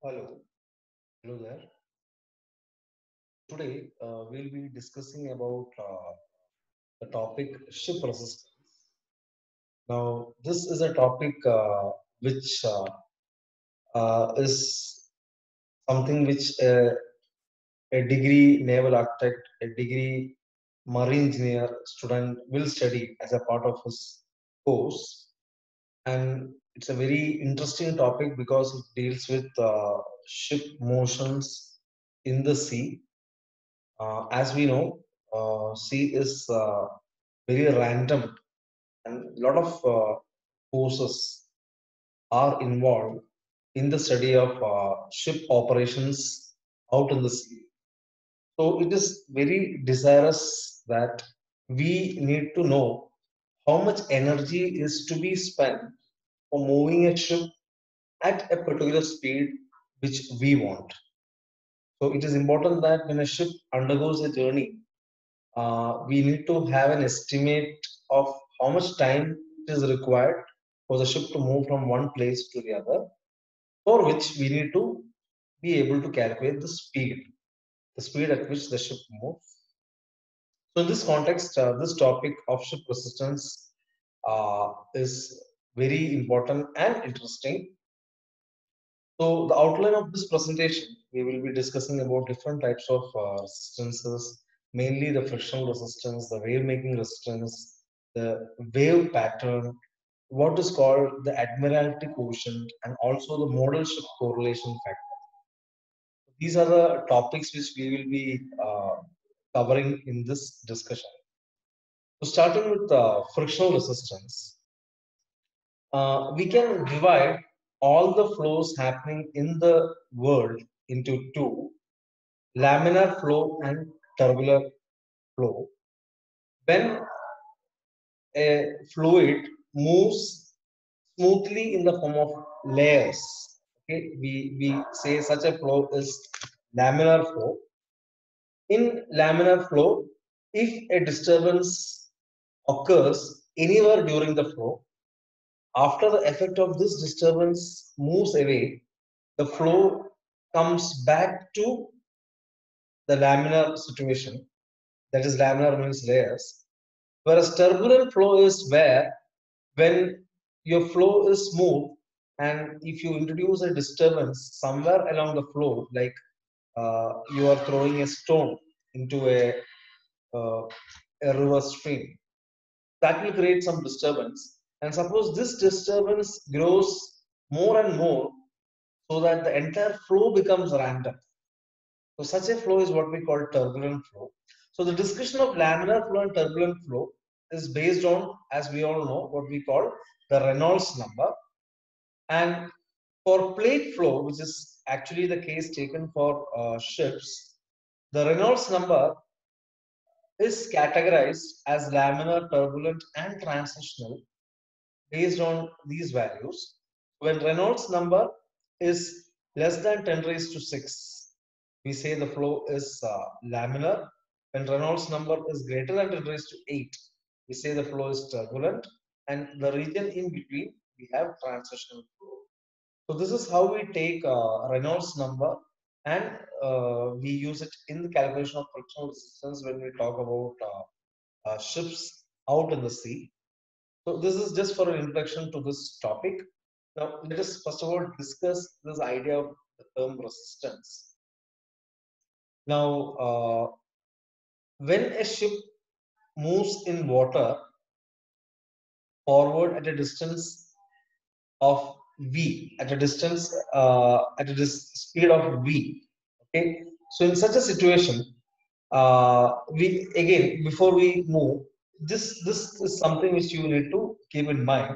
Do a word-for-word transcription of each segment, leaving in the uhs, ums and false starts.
Hello, hello there. Today uh, we'll be discussing about uh, the topic ship resistance. Now, this is a topic uh, which uh, uh, is something which uh, a degree naval architect, a degree marine engineer student will study as a part of his course, and it's a very interesting topic because it deals with uh, ship motions in the sea. Uh, as we know, uh, sea is uh, very random, and a lot of uh, forces are involved in the study of uh, ship operations out in the sea. So it is very desirous that we need to know how much energy is to be spent for moving a ship at a particular speed which we want. So it is important that when a ship undergoes a journey, uh, we need to have an estimate of how much time it is required for the ship to move from one place to the other, for which we need to be able to calculate the speed, the speed at which the ship moves. So, in this context, uh, this topic of ship resistance uh, is very important and interesting. So, the outline of this presentation, we will be discussing about different types of uh, resistances, mainly the frictional resistance, the wave making resistance, the wave pattern, what is called the admiralty quotient, and also the modal ship correlation factor. These are the topics which we will be uh, covering in this discussion. So, starting with uh, frictional resistance, uh, we can divide all the flows happening in the world into two: laminar flow and turbulent flow. When a fluid moves smoothly in the form of layers, okay, we, we say such a flow is laminar flow. In laminar flow, if a disturbance occurs anywhere during the flow, after the effect of this disturbance moves away, the flow comes back to the laminar situation. That is, laminar means layers. Whereas turbulent flow is where when your flow is smooth, and if you introduce a disturbance somewhere along the flow, like uh, you are throwing a stone into a, uh, a river stream, that will create some disturbance. And suppose this disturbance grows more and more so that the entire flow becomes random. So such a flow is what we call turbulent flow. So the discussion of laminar flow and turbulent flow is based on, as we all know, what we call the Reynolds number. And for plate flow, which is actually the case taken for uh, ships, the Reynolds number is categorized as laminar, turbulent, and transitional based on these values. When Reynolds number is less than ten raised to six, we say the flow is uh, laminar. When Reynolds number is greater than ten raised to eight, we say the flow is turbulent. And the region in between, we have transitional flow. So this is how we take uh, Reynolds number, and uh, we use it in the calculation of frictional resistance when we talk about uh, uh, ships out in the sea. So this is just for an introduction to this topic. Now let us first of all discuss this idea of the term resistance. Now, uh, when a ship moves in water forward at a distance of v, at a distance uh, at a dis speed of v, okay. So in such a situation, uh, we again before we move, this this is something which you need to keep in mind.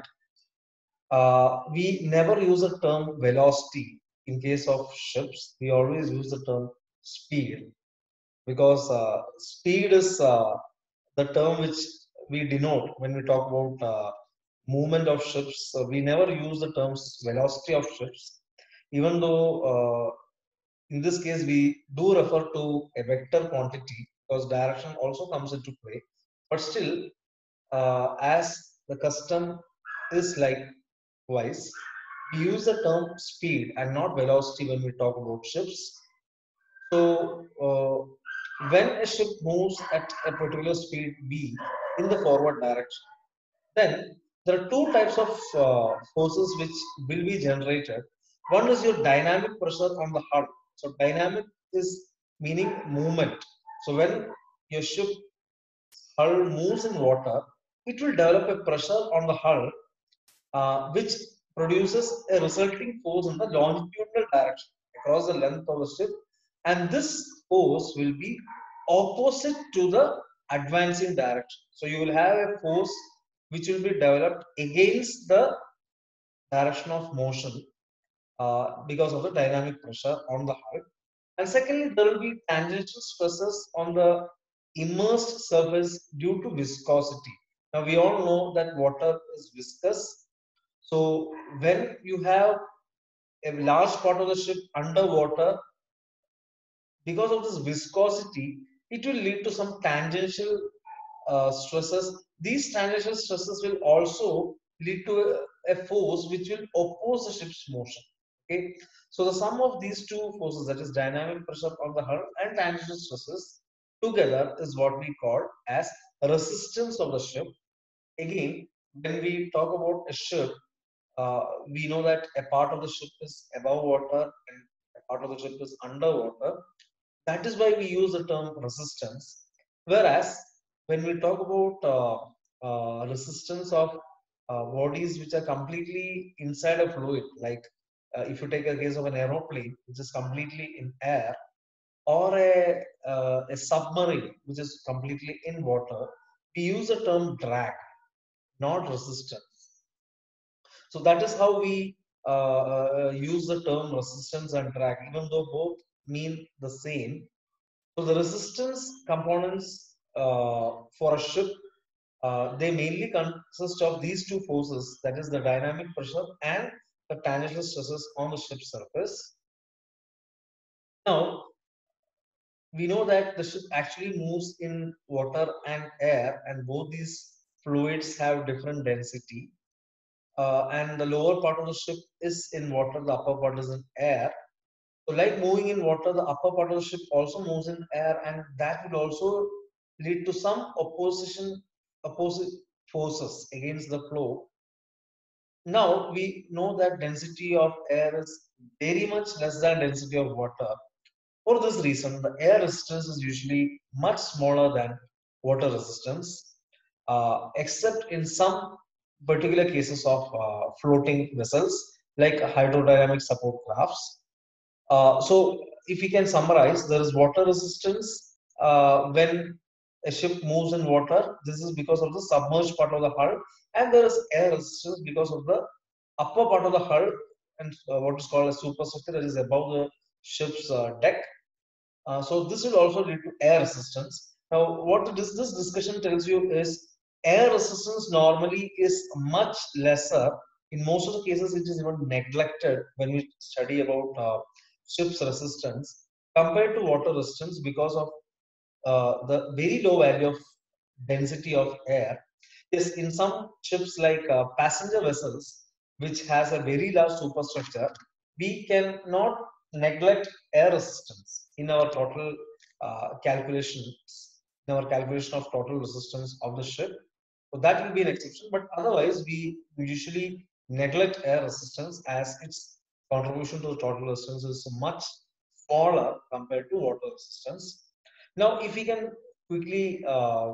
Uh, we never use the term velocity in case of ships. We always use the term speed, because uh, speed is uh, the term which we denote when we talk about uh, movement of ships. So we never use the terms velocity of ships, even though uh, in this case we do refer to a vector quantity, because direction also comes into play. But still, uh, as the custom is likewise, we use the term speed and not velocity when we talk about ships. So, uh, when a ship moves at a particular speed v in the forward direction, then there are two types of uh, forces which will be generated. One is your dynamic pressure on the hull. So, dynamic is meaning movement. So, when your ship hull moves in water, it will develop a pressure on the hull, uh, which produces a resulting force in the longitudinal direction across the length of the ship, and this force will be opposite to the advancing direction. So you will have a force which will be developed against the direction of motion, uh, because of the dynamic pressure on the hull. And secondly, there will be tangential stresses on the immersed surface due to viscosity. Now we all know that water is viscous. So when you have a large part of the ship underwater, because of this viscosity, it will lead to some tangential uh, stresses. These tangential stresses will also lead to a, a force which will oppose the ship's motion. Okay, so the sum of these two forces, that is dynamic pressure on the hull and tangential stresses, together is what we call as resistance of the ship. Again, when we talk about a ship, uh, we know that a part of the ship is above water and a part of the ship is underwater. That is why we use the term resistance. Whereas when we talk about uh, uh, resistance of uh, bodies which are completely inside a fluid, like uh, if you take a case of an aeroplane which is completely in air, or a, uh, a submarine which is completely in water, we use the term drag, not resistance. So that is how we uh, uh, use the term resistance and drag, even though both mean the same. So the resistance components uh, for a ship, uh, they mainly consist of these two forces, that is the dynamic pressure and the tangential stresses on the ship's surface. Now, we know that the ship actually moves in water and air, and both these fluids have different density. Uh, and the lower part of the ship is in water, the upper part is in air. So, like moving in water, the upper part of the ship also moves in air, and that will also lead to some opposition, opposite forces against the flow. Now we know that density of air is very much less than density of water. For this reason, the air resistance is usually much smaller than water resistance, uh, except in some particular cases of uh, floating vessels like hydrodynamic support crafts. Uh, so, if we can summarize, there is water resistance uh, when a ship moves in water. This is because of the submerged part of the hull, and there is air resistance because of the upper part of the hull and uh, what is called a superstructure, that is above the ship's uh, deck. Uh, so this will also lead to air resistance. Now, what this, this discussion tells you is air resistance normally is much lesser. In most of the cases, it is even neglected when we study about uh, ship's resistance compared to water resistance because of uh, the very low value of density of air. Yes, in some ships like uh, passenger vessels, which has a very large superstructure, we cannot neglect air resistance in our total uh, calculations, in our calculation of total resistance of the ship. So that will be an exception, but otherwise we usually neglect air resistance as its contribution to the total resistance is much smaller compared to water resistance. Now, if we can quickly uh,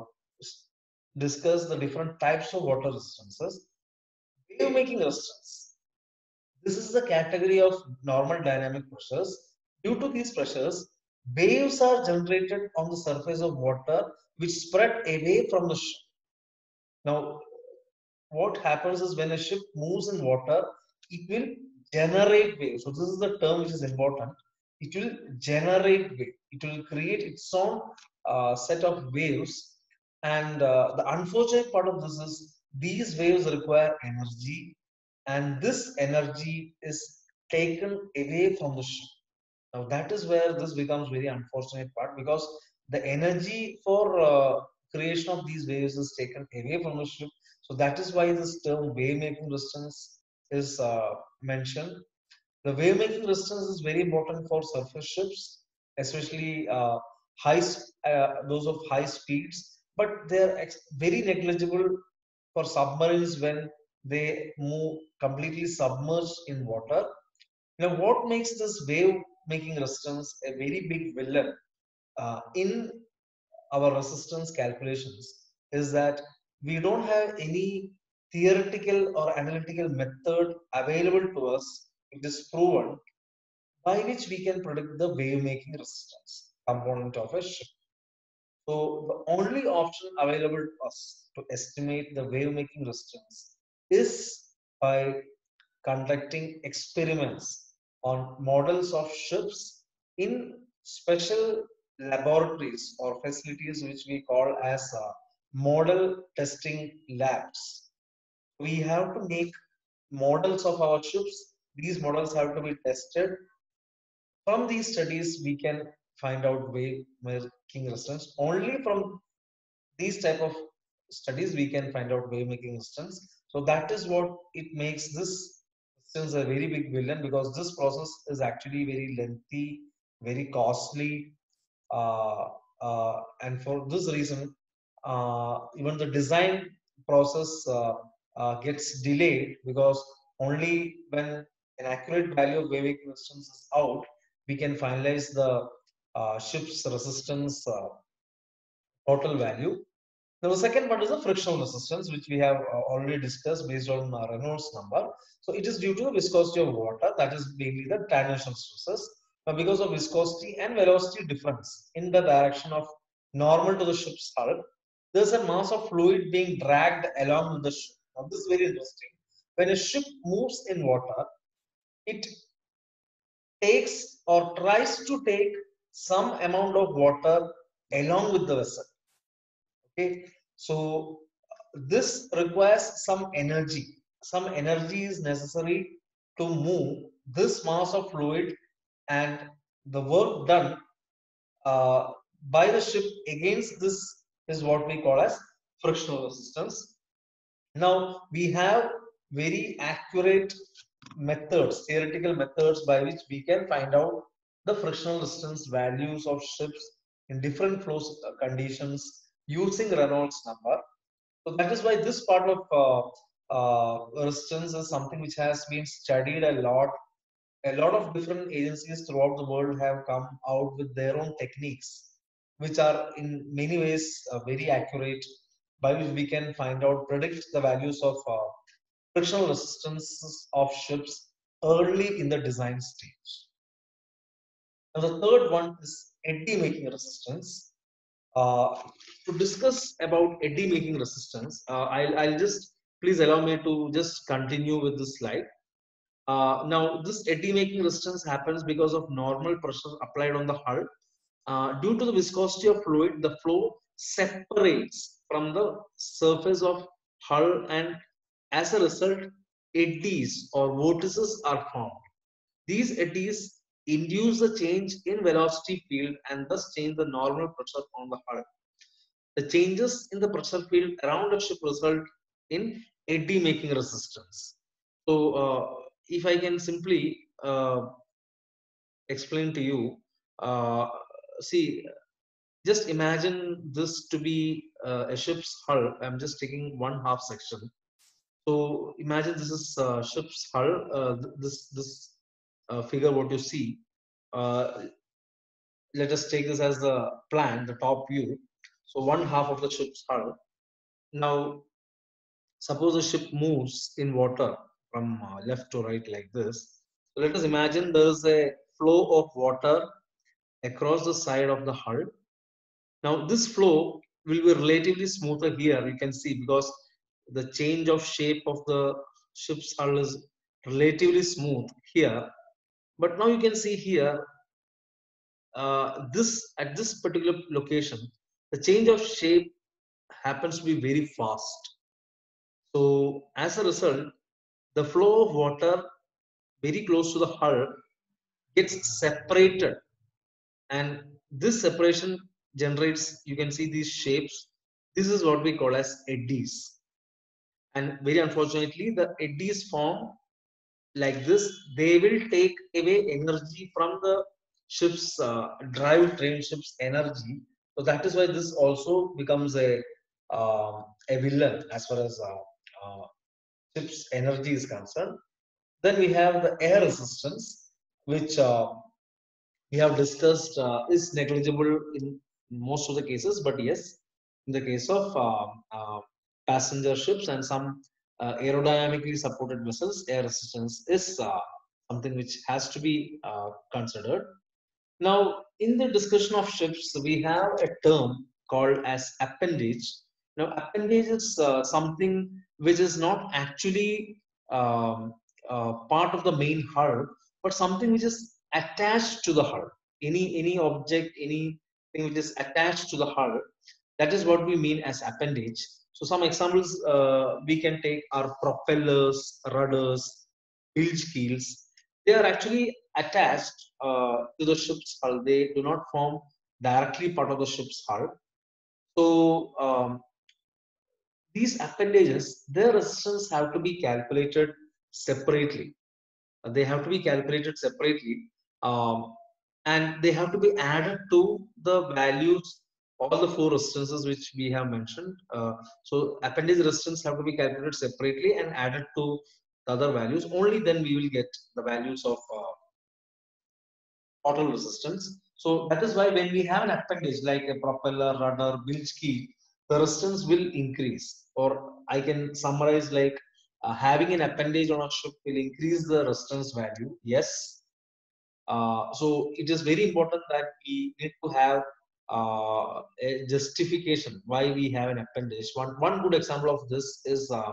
discuss the different types of water resistances, wave making resistance. This is the category of normal dynamic pressures. Due to these pressures, waves are generated on the surface of water which spread away from the ship. Now, what happens is when a ship moves in water, it will generate waves. So this is the term which is important. It will generate wave. It will create its own uh, set of waves. And uh, the unfortunate part of this is these waves require energy, and this energy is taken away from the ship. Now that is where this becomes very unfortunate part, because the energy for uh, creation of these waves is taken away from the ship. So that is why this term wave making resistance is uh, mentioned. The wave making resistance is very important for surface ships, especially uh, high uh, those of high speeds, but they're very negligible for submarines when they move completely submerged in water. Now, what makes this wave making resistance a very big villain uh, in our resistance calculations is that we don't have any theoretical or analytical method available to us. It is proven by which we can predict the wave making resistance component of a ship. So the only option available to us to estimate the wave making resistance is by conducting experiments on models of ships in special laboratories or facilities which we call as uh, model testing labs. We have to make models of our ships. These models have to be tested. From these studies, we can find out wave making resistance. Only from these type of studies we can find out wave making resistance. So that is what it makes this resistance a very big villain, because this process is actually very lengthy, very costly, uh, uh, and for this reason uh, even the design process uh, uh, gets delayed, because only when an accurate value of wave making resistance is out, we can finalize the uh, ship's resistance uh, total value. Now, the second part is the frictional resistance, which we have uh, already discussed based on uh, Reynolds number. So it is due to the viscosity of water, that is mainly the transition stresses. Now, because of viscosity and velocity difference in the direction of normal to the ship's hull, there is a mass of fluid being dragged along with the ship. Now, this is very interesting. When a ship moves in water, it takes or tries to take some amount of water along with the vessel. Okay, so this requires some energy. Some energy is necessary to move this mass of fluid, and the work done uh, by the ship against this is what we call as frictional resistance. Now we have very accurate methods, theoretical methods by which we can find out the frictional resistance values of ships in different flow conditions using Reynolds number. So that is why this part of uh, uh, resistance is something which has been studied a lot. A lot of different agencies throughout the world have come out with their own techniques, which are in many ways uh, very accurate, by which we can find out, predict the values of uh, frictional resistances of ships early in the design stage. Now, the third one is eddy making resistance. Uh, to discuss about eddy making resistance, uh, I'll, I'll just please allow me to just continue with this slide. Uh, now, this eddy making resistance happens because of normal pressure applied on the hull. Uh, due to the viscosity of fluid, the flow separates from the surface of hull, and as a result, eddies or vortices are formed. These eddies induce a change in velocity field and thus change the normal pressure on the hull. The changes in the pressure field around a ship result in eddy making resistance. So, uh, if I can simply uh, explain to you, uh, see, just imagine this to be uh, a ship's hull. I'm just taking one half section. So imagine this is uh, ship's hull. Uh, this this uh, figure, what you see. Uh, let us take this as the plan, the top view. So one half of the ship's hull. Now, suppose the ship moves in water from uh, left to right like this. So let us imagine there is a flow of water across the side of the hull. Now this flow will be relatively smoother here, you can see, because the change of shape of the ship's hull is relatively smooth here. But now you can see here, uh, this at this particular location, the change of shape happens to be very fast. So as a result, the flow of water very close to the hull gets separated, and this separation generates, you can see these shapes. This is what we call as eddies, and very unfortunately the eddies form like this, they will take away energy from the ship's uh, drive train ship's energy. So that is why this also becomes a uh, a villain as far as uh, uh, ship's energy is concerned. Then we have the air resistance, which uh, we have discussed uh, is negligible in most of the cases, but yes, in the case of uh, uh, passenger ships and some uh, aerodynamically supported vessels, air resistance is uh, something which has to be uh, considered. Now, in the discussion of ships, we have a term called as appendage. Now, appendage is uh, something which is not actually um, uh, part of the main hull, but something which is attached to the hull. Any any object, anything which is attached to the hull, that is what we mean as appendage. So, some examples uh, we can take are propellers, rudders, bilge keels. They are actually attached uh, to the ship's hull. They do not form directly part of the ship's hull. So um, these appendages, their resistance have to be calculated separately. Uh, They have to be calculated separately, um, and they have to be added to the values, all the four resistances which we have mentioned. Uh, so appendage resistance have to be calculated separately and added to the other values. Only then we will get the values of uh, total resistance. So that is why when we have an appendage like a propeller, rudder, bilge keel, the resistance will increase. Or I can summarize like uh, having an appendage on a ship will increase the resistance value. Yes. Uh, so it is very important that we need to have uh, a justification why we have an appendage. One one good example of this is uh,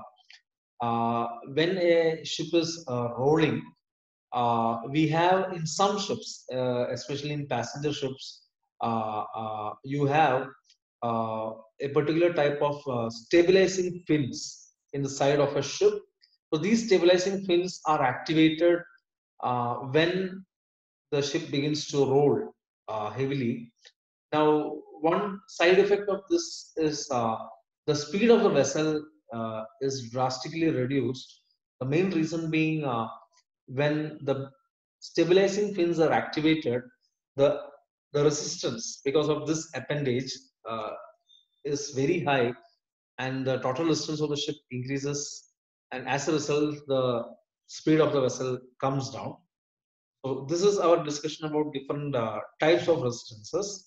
uh, when a ship is uh, rolling, uh, we have in some ships, uh, especially in passenger ships, uh, uh, you have uh, a particular type of uh, stabilizing fins in the side of a ship. So these stabilizing fins are activated uh, when the ship begins to roll uh, heavily. Now, one side effect of this is uh, the speed of the vessel uh, is drastically reduced. The main reason being uh, when the stabilizing fins are activated, the the resistance because of this appendage uh, is very high, and the total resistance of the ship increases, and as a result, the speed of the vessel comes down. So this is our discussion about different uh, types of resistances.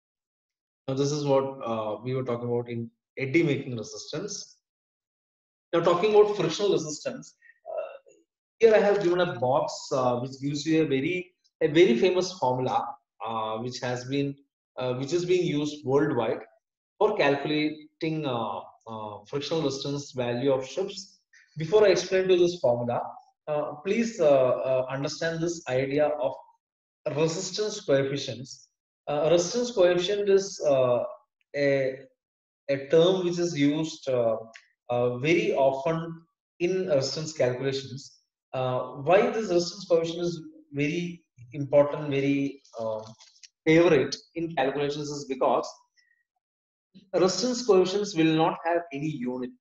Now, this is what uh, we were talking about in eddy making resistance. Now, talking about frictional resistance, uh, here I have given a box uh, which gives you a very a very famous formula uh, which has been uh, which is being used worldwide for calculating uh, uh, frictional resistance value of ships. Before I explain to this formula, uh, please uh, uh, understand this idea of resistance coefficients. Uh, resistance coefficient is uh, a, a term which is used uh, uh, very often in resistance calculations. Uh, why this resistance coefficient is very important, very uh, favorite in calculations is because resistance coefficients will not have any unit.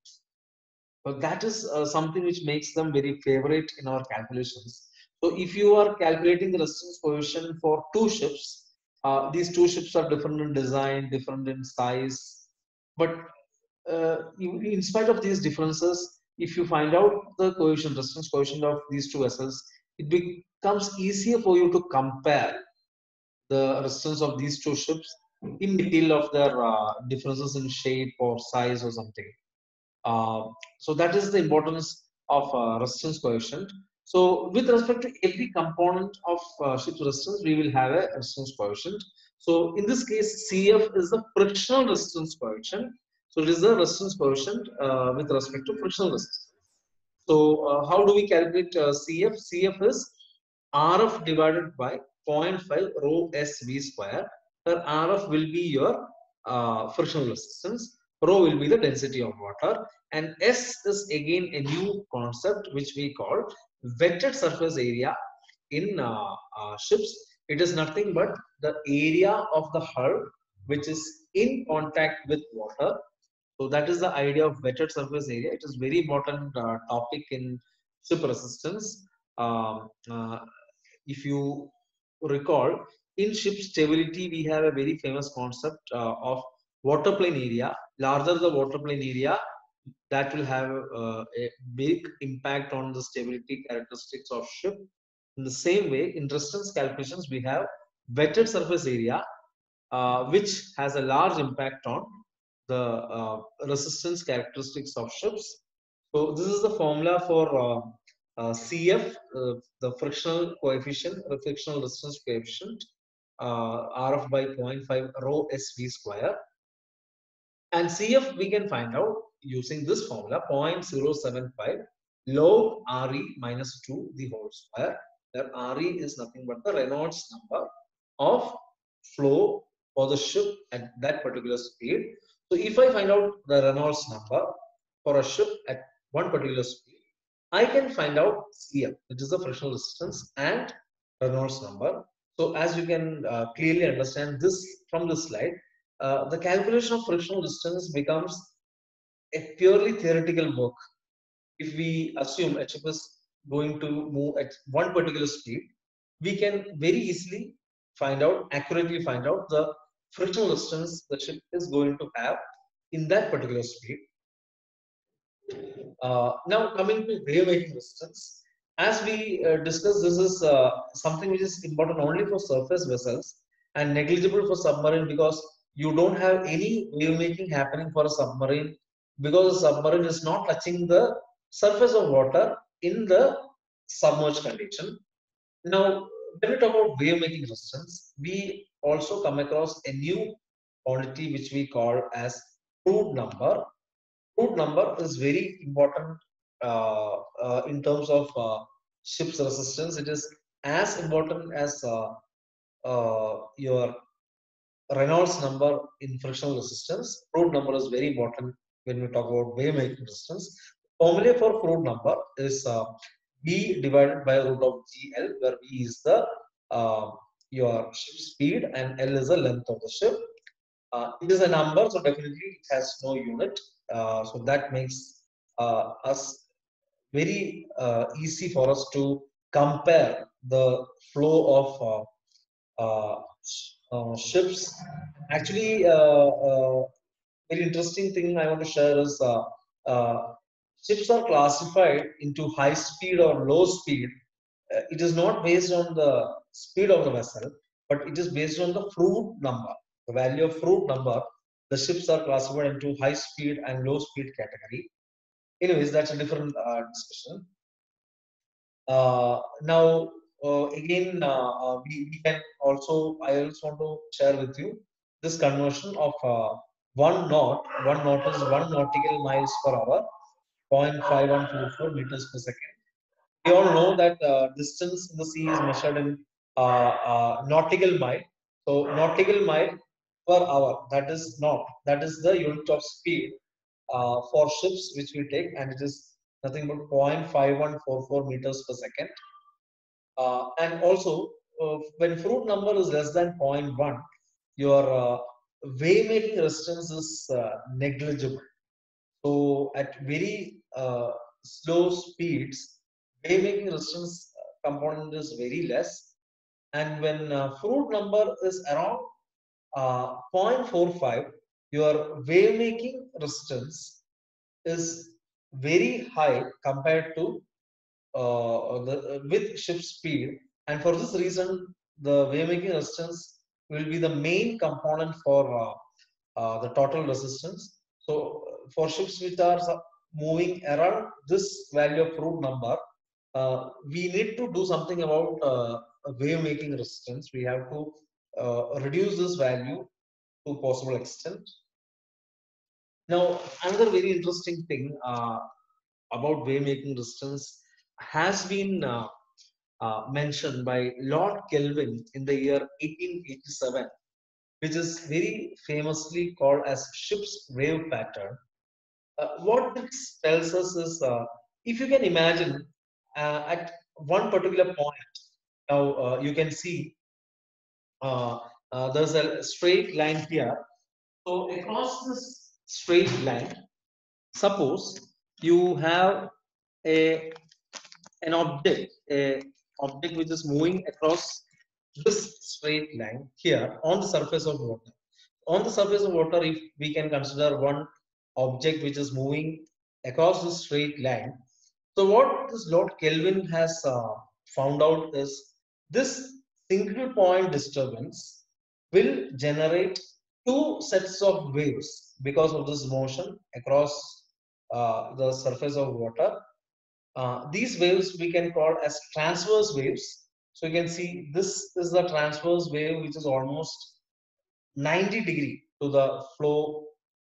So that is uh, something which makes them very favorite in our calculations. So if you are calculating the resistance coefficient for two ships, uh, these two ships are different in design, different in size, but uh, in in spite of these differences, if you find out the coefficient, resistance coefficient of these two vessels, it becomes easier for you to compare the resistance of these two ships in detail of their uh, differences in shape or size or something. Uh, so that is the importance of uh, resistance coefficient. So with respect to every component of uh, ship's resistance, we will have a resistance coefficient. So in this case, C F is the frictional resistance coefficient. So it is the resistance coefficient uh, with respect to frictional resistance. So uh, how do we calculate uh, C F? C F is R F divided by zero point five rho S V square, where R F will be your uh, frictional resistance, rho will be the density of water, and S is again a new concept which we call wetted surface area in uh, uh, ships. It is nothing but the area of the hull which is in contact with water. So that is the idea of wetted surface area. It is very important uh, topic in ship resistance. um, uh, if you recall, in ship stability, we have a very famous concept uh, of water plane area. Larger the water plane area, that will have uh, a big impact on the stability characteristics of ship. In the same way, in resistance calculations, we have wetted surface area, uh, which has a large impact on the uh, resistance characteristics of ships. So this is the formula for uh, uh, C F, uh, the frictional coefficient, the frictional resistance coefficient, uh, R F by zero point five rho S V square. And C F we can find out using this formula zero point zero seven five log Re minus two the whole square, where Re is nothing but the Reynolds number of flow for the ship at that particular speed. So if I find out the Reynolds number for a ship at one particular speed, I can find out C F, which is the frictional resistance, and Reynolds number. So as you can uh, clearly understand this from this slide, uh, the calculation of frictional distance becomes a purely theoretical work. If we assume a ship is going to move at one particular speed, we can very easily find out, accurately find out the frictional distance the ship is going to have in that particular speed. Uh, now coming to wave making resistance, as we uh, discussed, this is uh, something which is important only for surface vessels and negligible for submarine, because you don't have any wave making happening for a submarine, because the submarine is not touching the surface of water in the submerged condition. Now, when we talk about wave making resistance, we also come across a new quantity which we call as Froude number. Froude number is very important uh, uh, in terms of uh, ship's resistance. It is as important as uh, uh, your Reynolds number in frictional resistance. Froude number is very important when we talk about wave making resistance. Formula for Froude number is uh, V divided by root of G L, where V is the uh, your ship speed and L is the length of the ship. Uh, it is a number, so definitely it has no unit. Uh, so that makes uh, us very uh, easy for us to compare the flow of uh, uh, uh, ships. Actually, uh, uh, very interesting thing I want to share is uh, uh, ships are classified into high speed or low speed. Uh, it is not based on the speed of the vessel, but it is based on the Froude number. The value of Froude number, the ships are classified into high speed and low speed category. Anyways, that's a different uh, discussion. Uh, now, uh, again, uh, uh, we, we can also, I also want to share with you this conversion of uh, one knot. One knot is one nautical miles per hour, zero point five one four four meters per second. We all know that uh, distance in the sea is measured in uh, uh, nautical mile. So, nautical mile per hour, that is knot, that is the unit of speed uh, for ships which we take, and it is nothing but zero point five one four four meters per second. Uh, and also, uh, when Froude number is less than zero point one, your uh, wave making resistance is uh, negligible. So, at very uh, slow speeds, wave making resistance component is very less. And when uh, Froude number is around uh, zero point four five, your wave making resistance is very high compared to uh, the, uh, with ship speed, and for this reason the wave making resistance will be the main component for uh, uh, the total resistance. So for ships which are moving around this value of Froude number, uh, we need to do something about uh, wave making resistance. We have to uh, reduce this value to possible extent. Now, another very interesting thing uh, about wave making resistance has been uh, uh, mentioned by Lord Kelvin in the year eighteen eighty-seven, which is very famously called as ship's wave pattern. Uh, what this tells us is, uh, if you can imagine uh, at one particular point, now uh, you can see uh, uh, there's a straight line here. So across this straight line, suppose you have a an object, a object which is moving across this straight line here on the surface of water. On the surface of water, if we can consider one object which is moving across the straight line. So what this Lord Kelvin has uh, found out is this single point disturbance will generate two sets of waves because of this motion across uh, the surface of water. Uh, these waves we can call as transverse waves. So you can see this is the transverse wave which is almost ninety degree to the flow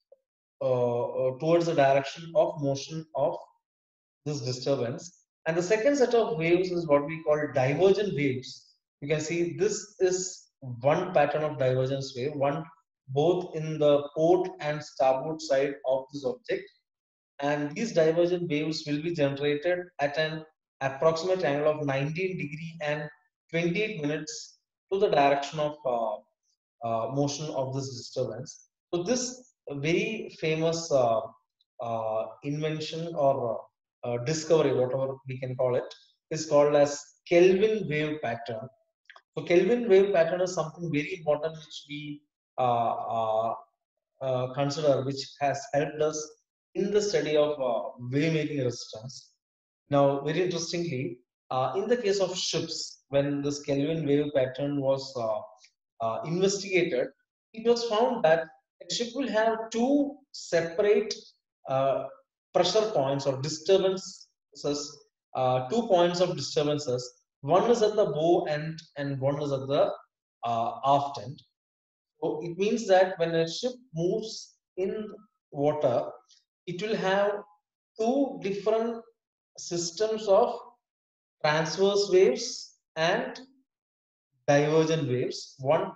uh, uh, towards the direction of motion of this disturbance. And the second set of waves is what we call divergent waves. You can see this is one pattern of divergence wave, one both in the port and starboard side of this object. And these divergent waves will be generated at an approximate angle of nineteen degree and twenty-eight minutes to the direction of uh, uh, motion of this disturbance. So this very famous uh, uh, invention or uh, uh, discovery, whatever we can call it, is called as Kelvin wave pattern. So Kelvin wave pattern is something very important which we uh, uh, uh, consider, which has helped us in the study of uh, wave making resistance. Now, very interestingly, uh, in the case of ships, when this Kelvin wave pattern was uh, uh, investigated, it was found that a ship will have two separate uh, pressure points or disturbances, uh, two points of disturbances. One is at the bow end and one is at the uh, aft end. So it means that when a ship moves in water, it will have two different systems of transverse waves and divergent waves, one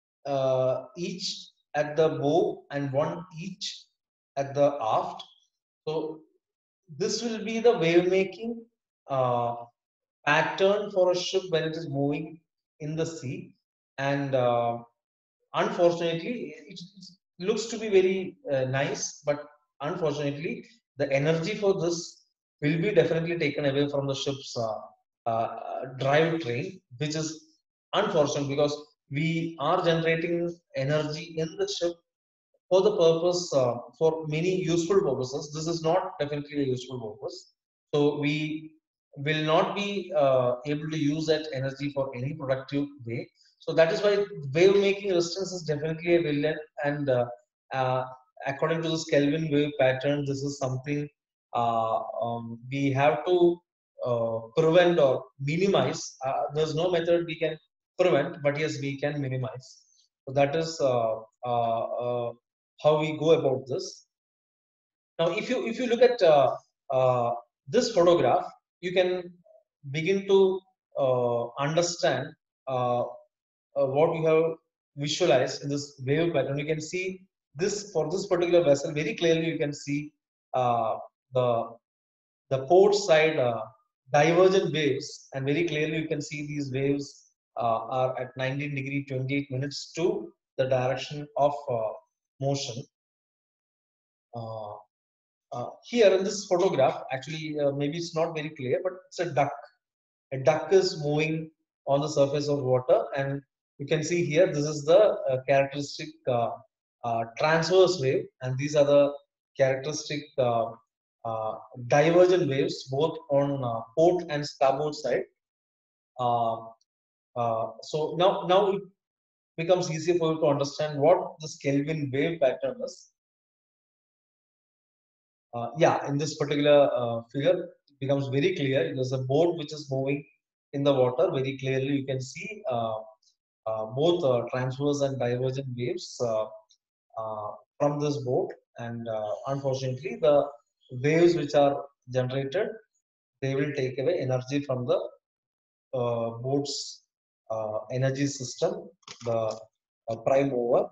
uh, each at the bow and one each at the aft. So this will be the wave making uh, pattern for a ship when it is moving in the sea. And uh, unfortunately, it, it looks to be very uh, nice, but unfortunately, the energy for this will be definitely taken away from the ship's uh, uh, drivetrain, which is unfortunate because we are generating energy in the ship for the purpose uh, for many useful purposes. This is not definitely a useful purpose. So we will not be uh, able to use that energy for any productive way. So that is why wave making resistance is definitely a villain. And uh, uh, according to this Kelvin wave pattern, this is something uh, um, we have to uh, prevent or minimize. Uh, there's no method we can prevent, but yes, we can minimize. So that is uh, uh, uh, how we go about this. Now, if you if you look at uh, uh, this photograph, you can begin to uh, understand uh, uh, what you have visualized in this wave pattern. You can see this for this particular vessel very clearly. You can see uh, the the port side uh, divergent waves, and very clearly you can see these waves uh, are at nineteen degree twenty-eight minutes to the direction of uh, motion. Uh, uh, Here in this photograph, actually, uh, maybe it's not very clear, but it's a duck. A duck is moving on the surface of water, and you can see here this is the uh, characteristic uh, uh, transverse wave, and these are the characteristic uh, uh, divergent waves both on uh, port and starboard side. Uh, uh, so now, now it becomes easier for you to understand what this Kelvin wave pattern is. Uh, yeah, in this particular uh, figure, it becomes very clear. There's a boat which is moving in the water. Very clearly, you can see uh, uh, both uh, transverse and divergent waves uh, uh, from this boat. And uh, unfortunately, the waves which are generated, they will take away energy from the uh, boat's uh, energy system, the uh, prime mover.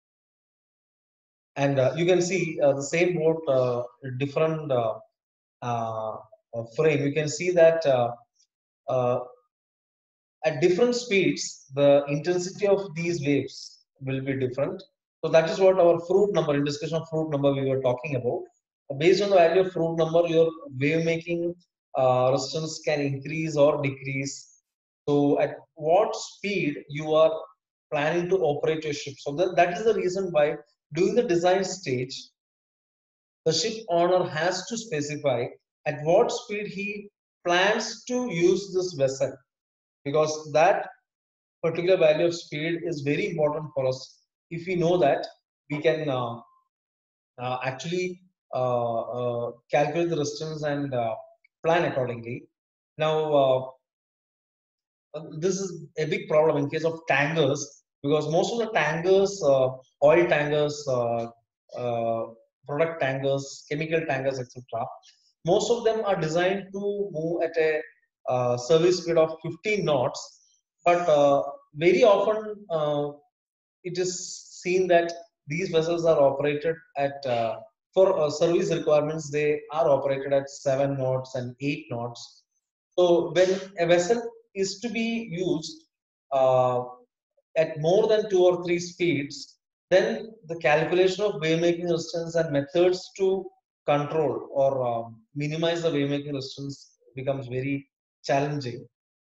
And uh, you can see uh, the same boat, uh, different uh, uh, uh, frame. You can see that uh, uh, at different speeds, the intensity of these waves will be different. So that is what our Froude number, in discussion of Froude number we were talking about. Based on the value of Froude number, your wave making uh, resistance can increase or decrease. So at what speed you are planning to operate your ship. So that, that is the reason why during the design stage, the ship owner has to specify at what speed he plans to use this vessel, because that particular value of speed is very important for us. If we know that, we can uh, uh, actually uh, uh, calculate the resistance and uh, plan accordingly. Now, uh, uh, this is a big problem in case of tankers, because most of the tankers, uh, oil tankers, uh, uh, product tankers, chemical tankers, et cetera, most of them are designed to move at a uh, service speed of fifteen knots, but uh, very often uh, it is seen that these vessels are operated at uh, for uh, service requirements they are operated at seven knots and eight knots. So when a vessel is to be used uh, at more than two or three speeds, then the calculation of waymaking resistance and methods to control or um, minimize the waymaking resistance becomes very challenging.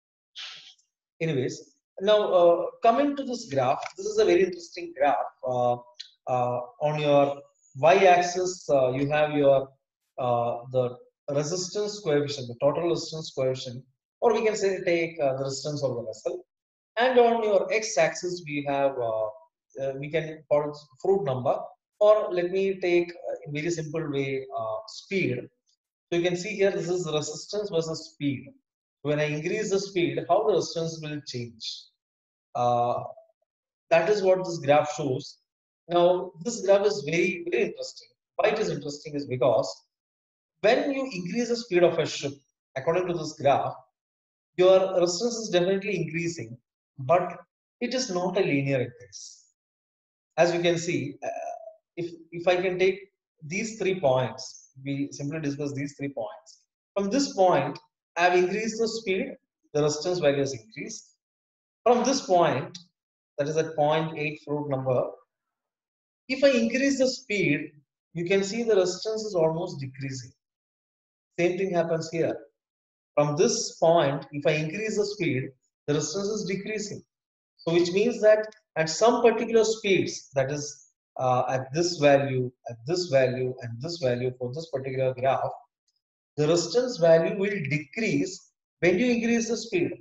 Anyways, now uh, coming to this graph, this is a very interesting graph. Uh, uh, on your y-axis, uh, you have your uh, the resistance coefficient, the total resistance coefficient, or we can say take uh, the resistance of the vessel. And on your x-axis, we have uh, uh, we can call it fruit number, or let me take uh, in very simple way uh, speed. So you can see here, this is resistance versus speed. When I increase the speed, how the resistance will change. Uh, that is what this graph shows. Now, this graph is very, very interesting. Why it is interesting is because when you increase the speed of a ship, according to this graph, your resistance is definitely increasing, but it is not a linear increase. As you can see, uh, if, if I can take these three points, we simply discuss these three points. From this point, I have increased the speed, the resistance value has increased. From this point, that is at zero point eight fruit number, if I increase the speed, you can see the resistance is almost decreasing. Same thing happens here. From this point, if I increase the speed, the resistance is decreasing. So which means that at some particular speeds, that is uh, at this value, at this value, and this value for this particular graph, the resistance value will decrease when you increase the speed.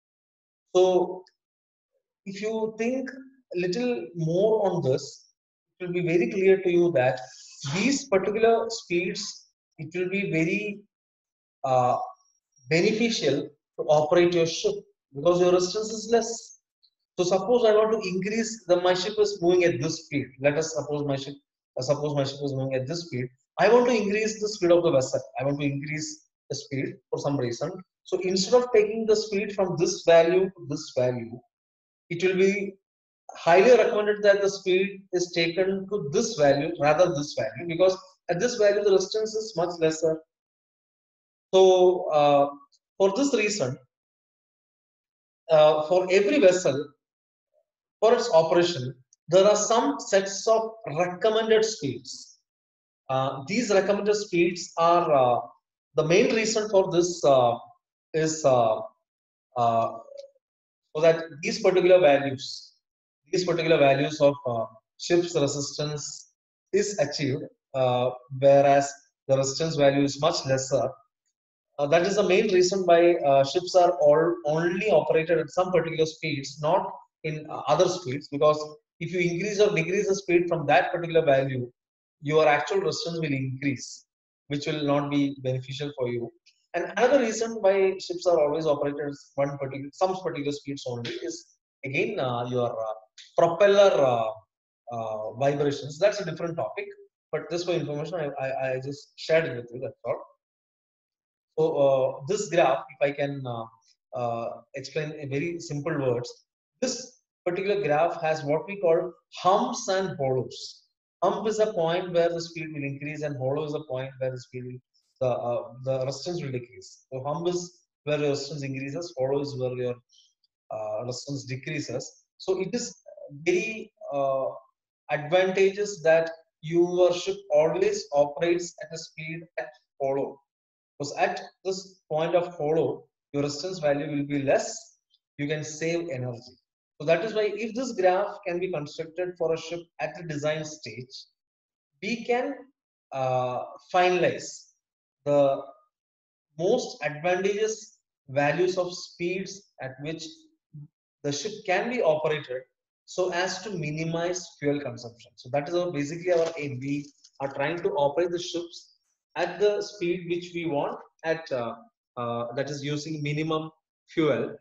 So if you think a little more on this, it will be very clear to you that these particular speeds, it will be very uh, beneficial to operate your ship because your resistance is less. So suppose I want to increase the my ship is moving at this speed. Let us suppose my ship uh, suppose my ship is moving at this speed. I want to increase the speed of the vessel. I want to increase the speed for some reason. So instead of taking the speed from this value to this value, it will be highly recommended that the speed is taken to this value rather this value, because at this value the resistance is much lesser. So uh, for this reason, uh, for every vessel, for its operation, there are some sets of recommended speeds. Uh, these recommended speeds are uh, the main reason for this uh, is uh, uh, so that these particular values, these particular values of uh, ship's resistance is achieved, uh, whereas the resistance value is much lesser. Uh, that is the main reason why uh, ships are all only operated at some particular speeds, not in uh, other speeds. Because if you increase or decrease the speed from that particular value, your actual resistance will increase, which will not be beneficial for you. And another reason why ships are always operated at one particular, some particular speeds only is again uh, your uh, propeller uh, uh, vibrations. That's a different topic. But just for information, I, I, I just shared it with you. That's all. So uh, this graph, if I can uh, uh, explain in very simple words, this particular graph has what we call humps and hollows. Hump is a point where the speed will increase, and hollow is a point where the speed will, the uh, the resistance will decrease. So hump is where your resistance increases, hollow is where your uh, resistance decreases. So it is very uh, advantageous that your ship always operates at a speed at hollow. Because at this point of hollow, your resistance value will be less. You can save energy. So that is why if this graph can be constructed for a ship at the design stage, we can uh, finalize the most advantageous values of speeds at which the ship can be operated so as to minimize fuel consumption. So that is our, basically our aim. We are trying to operate the ships at the speed which we want, at uh, uh, that is using minimum fuel.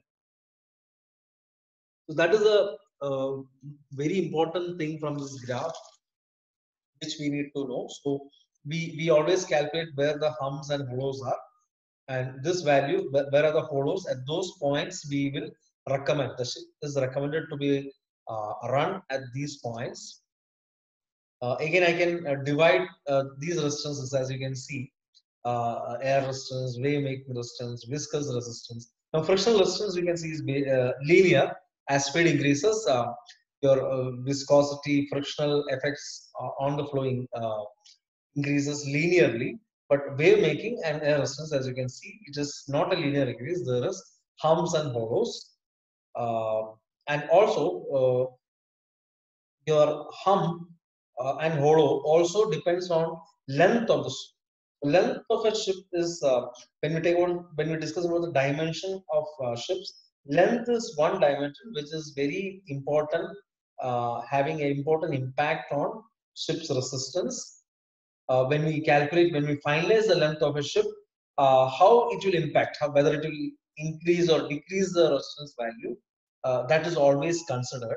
So that is a, a very important thing from this graph which we need to know. So we, we always calculate where the humps and hollows are, and this value, where are the hollows, at those points we will recommend, the ship is recommended to be uh, run at these points. Uh, again, I can uh, divide uh, these resistances, as you can see, uh, air resistance, wave making resistance, viscous resistance. Now frictional resistance we can see is uh, linear. As speed increases, uh, your uh, viscosity, frictional effects uh, on the flowing uh, increases linearly. But wave making and air resistance, as you can see, it is not a linear increase. There is humps and hollows. Uh, and also, uh, your hump uh, and hollow also depends on length of the ship. Length of a ship is uh, when we take on when we discuss about the dimension of uh, ships. Length is one dimension which is very important, uh, having an important impact on ship's resistance. Uh, when we calculate, when we finalize the length of a ship, uh, how it will impact, how, whether it will increase or decrease the resistance value, uh, that is always considered.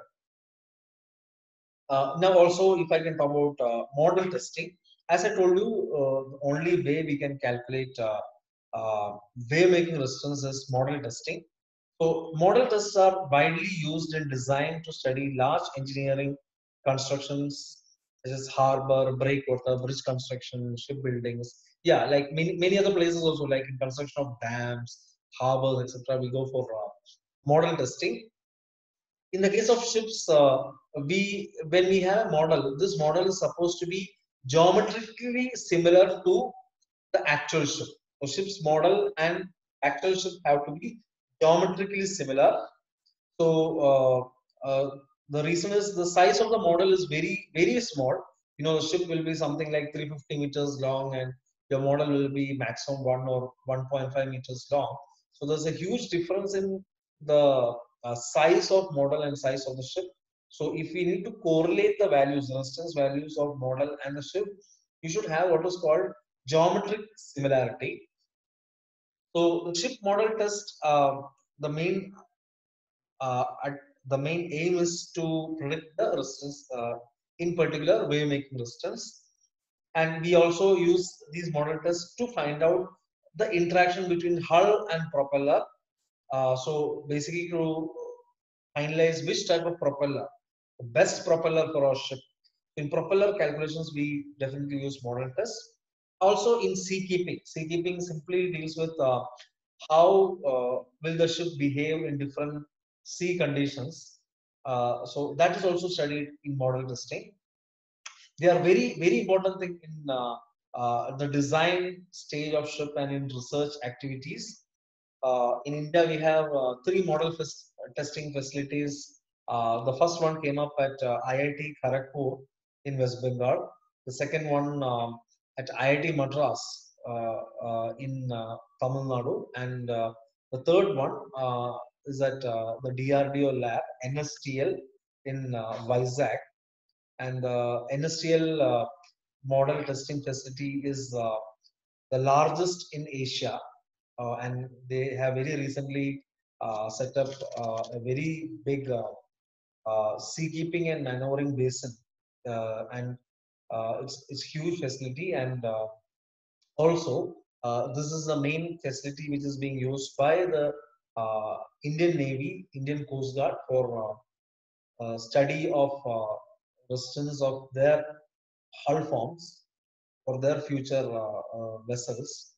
Uh, now also, if I can talk about uh, model testing, as I told you, uh, the only way we can calculate uh, uh, wave making resistance is model testing. So model tests are widely used in design to study large engineering constructions such as harbor, breakwater, bridge construction, shipbuildings. Yeah, like many, many other places also, like in construction of dams, harbors, et cetera. We go for uh, model testing. In the case of ships, uh, we when we have a model, this model is supposed to be geometrically similar to the actual ship. So ship's model and actual ship have to be geometrically similar. So uh, uh, the reason is the size of the model is very very small. You know, the ship will be something like three hundred fifty meters long, and your model will be maximum one or one point five meters long. So there's a huge difference in the uh, size of model and size of the ship. So if we need to correlate the values, resistance values of model and the ship, you should have what is called geometric similarity. So the ship model test, uh, the main uh, at the main aim is to predict the resistance, uh, in particular wave making resistance. And we also use these model tests to find out the interaction between hull and propeller. Uh, so basically to finalize which type of propeller, the best propeller for our ship. In propeller calculations, we definitely use model tests. Also in seakeeping, seakeeping simply deals with uh, how uh, will the ship behave in different sea conditions. Uh, so that is also studied in model testing. They are very very important thing in uh, uh, the design stage of ship and in research activities. Uh, in India, we have uh, three model testing facilities. Uh, the first one came up at uh, I I T Kharagpur in West Bengal. The second one um, at I I T Madras uh, uh, in uh, Tamil Nadu, and uh, the third one uh, is at uh, the D R D O lab N S T L in uh, Vizag. And the N S T L uh, model testing facility is uh, the largest in Asia, uh, and they have very recently uh, set up uh, a very big uh, uh, seakeeping and maneuvering basin, uh, and uh, it's it's huge facility. And uh, also uh, this is the main facility which is being used by the uh, Indian Navy, Indian Coast Guard for uh, uh, study of uh, resistance of their hull forms for their future uh, uh, vessels.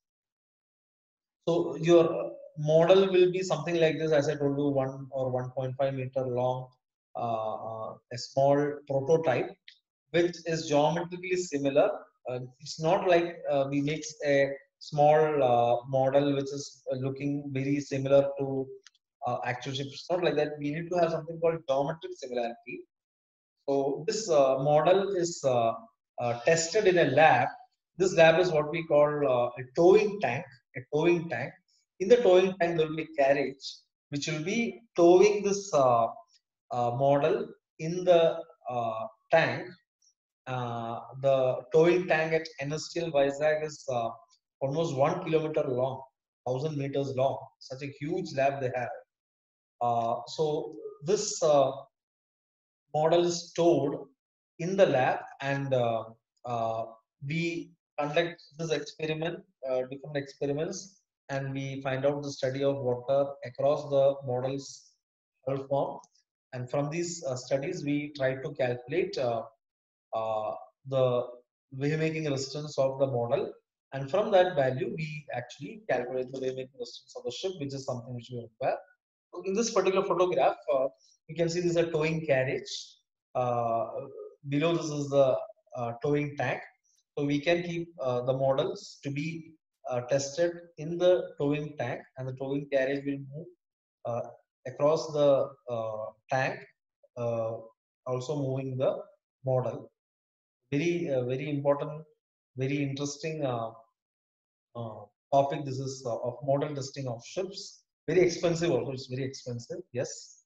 So your model will be something like this, as I told you, one or one point five meter long, uh, uh, a small prototype, which is geometrically similar. Uh, it's not like uh, we mix a small uh, model which is looking very similar to uh, actual ship. It's not like that. We need to have something called geometric similarity. So this uh, model is uh, uh, tested in a lab. This lab is what we call uh, a towing tank. A towing tank. In the towing tank, there will be a carriage which will be towing this uh, uh, model in the uh, tank. Uh, the towing tank at N S T L Vizag is uh, almost one kilometer long, thousand meters long. Such a huge lab they have. Uh, so this uh, model is stored in the lab, and uh, uh, we conduct this experiment, uh, different experiments, and we find out the study of water across the model's hull form. And from these uh, studies, we try to calculate uh, uh, the wave-making resistance of the model. And from that value, we actually calculate the wave-making resistance of the ship, which is something which we require. So in this particular photograph, uh, you can see this is a towing carriage. Uh, Below this is the uh, towing tank. So we can keep uh, the models to be uh, tested in the towing tank, and the towing carriage will move uh, across the uh, tank, uh, also moving the model. Very, uh, very important, very interesting uh, uh, topic. This is uh, of model testing of ships. Very expensive also. It's very expensive. Yes.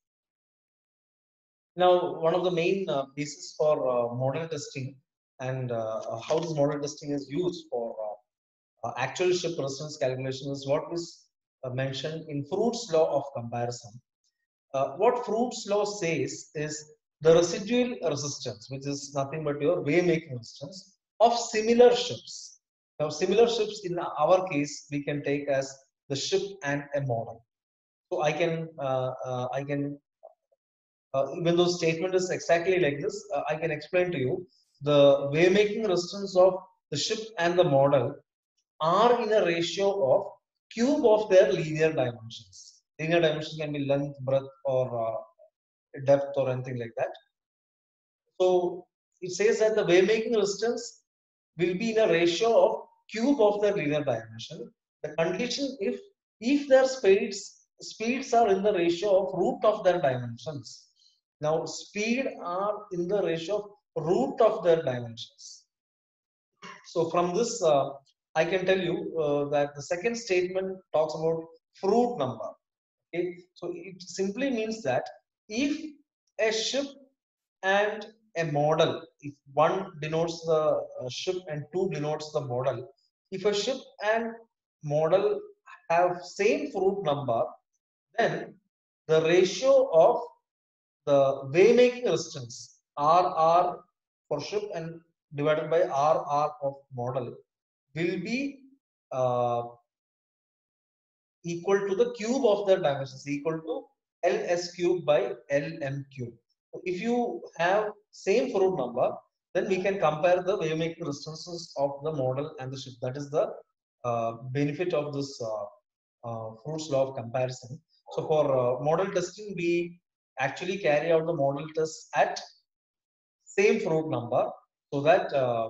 Now, one of the main uh, pieces for uh, model testing, and uh, how this model testing is used for uh, uh, actual ship resistance calculation, is what is uh, mentioned in Fruit's law of comparison. Uh, what Fruit's law says is the residual resistance, which is nothing but your wave-making resistance of similar ships. Now, similar ships in our case we can take as the ship and a model. So I can uh, uh, I can uh, even though statement is exactly like this, uh, I can explain to you the wave-making resistance of the ship and the model are in a ratio of cube of their linear dimensions. Linear dimensions can be length, breadth, or uh, depth, or anything like that. So it says that the wave-making resistance will be in a ratio of cube of their linear dimension. The condition if if their speeds speeds are in the ratio of root of their dimensions. Now speed are in the ratio of root of their dimensions. So from this, uh, I can tell you uh, that the second statement talks about Fruit number. Okay, so it simply means that if a ship and a model, if one denotes the uh, ship and two denotes the model, if a ship and model have same Fruit number, then the ratio of the wave-making resistance R R for ship and divided by R R of model will be uh, equal to the cube of their dimensions, equal to L S cube by L M cube. So if you have same Fruit number, then we can compare the wave-making resistances of the model and the ship. That is the uh, benefit of this uh, uh, Fruit's law of comparison. So for uh, model testing, we actually carry out the model test at same Fruit number, so that uh,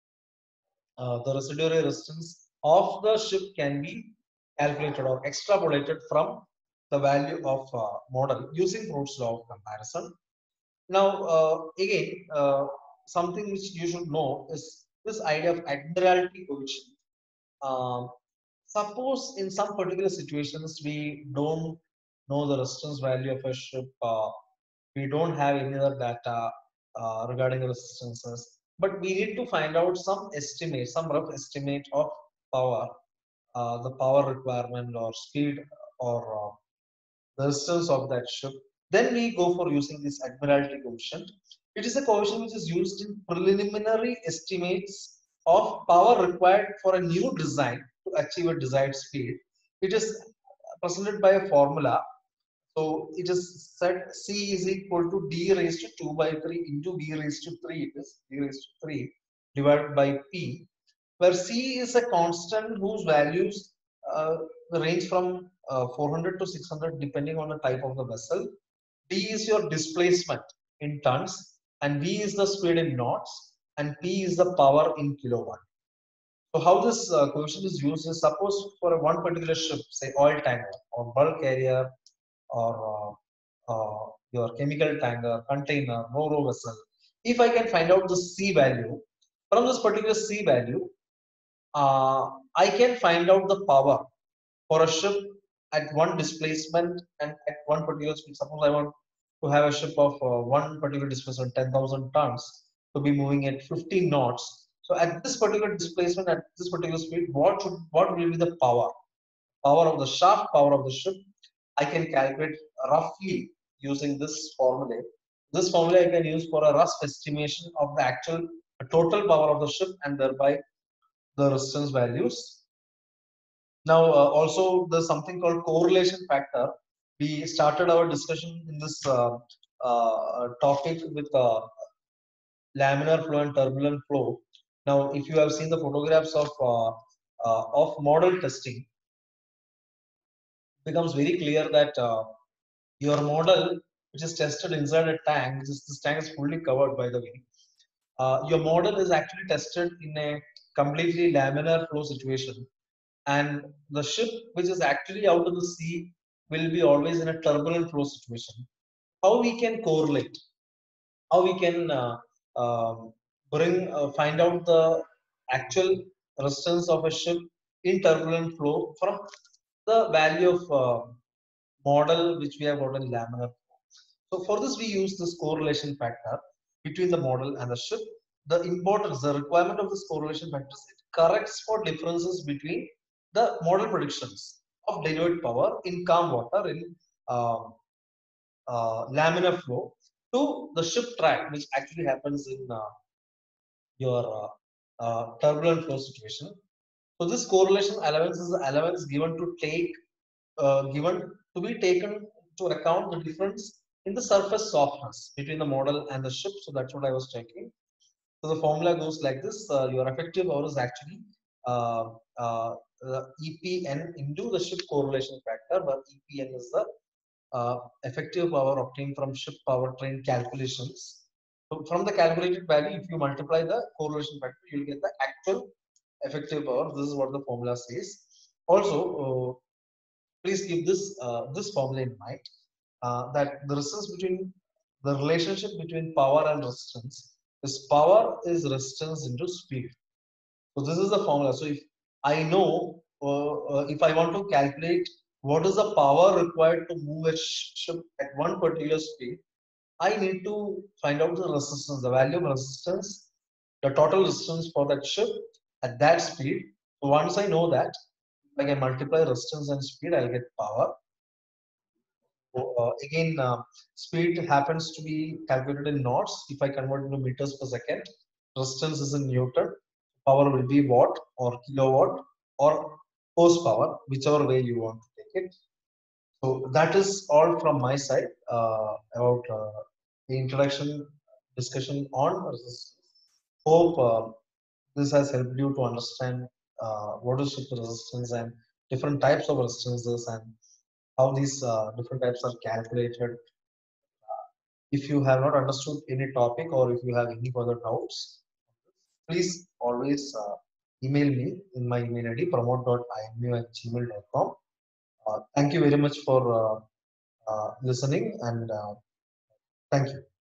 uh, the residual resistance of the ship can be calculated or extrapolated from the value of uh, model using Fruit's law of comparison. Now, uh, again, uh, something which you should know is this idea of admiralty coefficient. Um, suppose in some particular situations we don't know the resistance value of a ship, uh, we don't have any other data uh, regarding the resistances, but we need to find out some estimate, some rough estimate of power, uh, the power requirement or speed or uh, the resistance of that ship. Then we go for using this admiralty coefficient. It is a coefficient which is used in preliminary estimates of power required for a new design to achieve a desired speed. It is presented by a formula. So it is said C is equal to D raised to two by three into D raised to three. It is D raised to three divided by P, where C is a constant whose values uh, range from uh, four hundred to six hundred depending on the type of the vessel. D is your displacement in tons, and V is the speed in knots, and P is the power in kilowatt. So how this uh, coefficient is used is, suppose for a one particular ship, say oil tanker or bulk carrier or uh, uh, your chemical tanker, container, ro-ro vessel. If I can find out the C value, from this particular C value, uh, I can find out the power for a ship at one displacement and at one particular speed. Suppose I want to have a ship of uh, one particular displacement, ten thousand tons, to be moving at fifteen knots. So at this particular displacement, at this particular speed, what should what will be the power? Power of the shaft, power of the ship. I can calculate roughly using this formula. This formula I can use for a rough estimation of the actual total power of the ship and thereby the resistance values. Now, uh, also there's something called correlation factor. We started our discussion in this uh, uh, topic with uh, laminar flow and turbulent flow. Now, if you have seen the photographs of uh, uh, of model testing, it becomes very clear that uh, your model, which is tested inside a tank, which is, this tank is fully covered by the way. Uh, your model is actually tested in a completely laminar flow situation, and the ship which is actually out of the sea will be always in a turbulent flow situation. How we can correlate, how we can uh, um, bring uh, find out the actual resistance of a ship in turbulent flow from the value of uh, model which we have got in laminar flow. So for this we use this correlation factor between the model and the ship. The importance, the requirement of this correlation factor is it corrects for differences between the model predictions of delivered power in calm water, in uh, uh, laminar flow, to the ship track, which actually happens in uh, your uh, uh, turbulent flow situation. So this correlation allowance is the allowance given to take uh, given to be taken to account the difference in the surface softness between the model and the ship. So that's what I was checking. So the formula goes like this: uh, your effective power is actually uh, uh, uh, E P N into the ship correlation factor, where E P N is the uh, effective power obtained from ship powertrain calculations. So from the calculated value, if you multiply the correlation factor, you will get the actual effective power. This is what the formula says. Also, uh, please keep this uh, this formula in mind, uh, that the resistance between the relationship between power and resistance is power is resistance into speed. So this is the formula. So if I know, uh, uh, if I want to calculate what is the power required to move a ship at one particular speed, I need to find out the resistance, the value of resistance, the total resistance for that ship at that speed. So once I know that, I can multiply resistance and speed, I'll get power. So, uh, again, uh, speed happens to be calculated in knots. If I convert into meters per second, resistance is in Newton. Power will be watt or kilowatt or horsepower, whichever way you want to take it. So that is all from my side uh, about uh, the introduction discussion on resistance. Hope uh, this has helped you to understand uh, what is shift resistance and different types of resistances and how these uh, different types are calculated. If you have not understood any topic or if you have any further doubts, please always uh, email me in my email I D promote.imu at gmail dot com. Uh, thank you very much for uh, uh, listening, and uh, thank you.